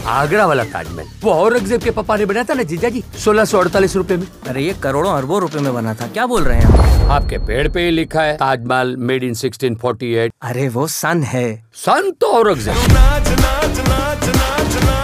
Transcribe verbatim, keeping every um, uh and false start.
आगरा वाला ताजमहल वो औरंगजेब के पापा ने बनाया था ना जीजा जी, सोलह सौ अड़तालीस रूपए में। अरे ये करोड़ों अरबों रुपए में बना था, क्या बोल रहे हैं आप? आपके पेड़ पे ही लिखा है Taj Mahal made in sixteen forty eight. अरे वो सन है। सन तो औरंगजेब।